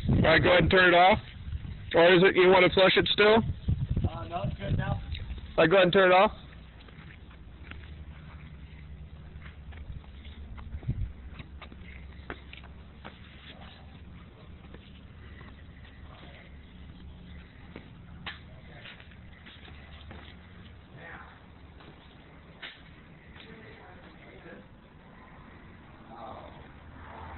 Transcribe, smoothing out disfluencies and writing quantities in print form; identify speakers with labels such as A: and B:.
A: All right, go ahead and turn it off. Or is it you want to flush it still?
B: No, it's good now.
A: All right, go ahead and turn it off.